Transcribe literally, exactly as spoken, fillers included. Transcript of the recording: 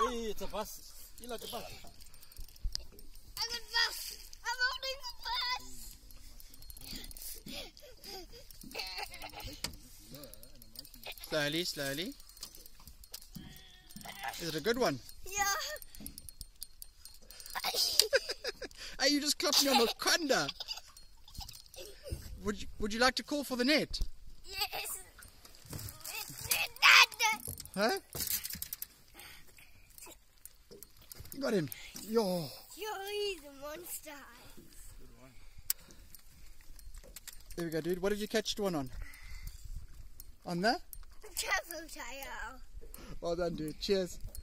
Hey, it's a bus. You like a bus? I got bus. I'm holding the bus. Slowly, slowly. Is it a good one? Yeah. Hey, you just clocked me on the conda. Would you, would you like to call for the net? Yes. Huh? You got him. Yo. Yo, he's a monster. There we go, dude. What did you catch the one on? On there? Travel tail. Well done, dude. Cheers.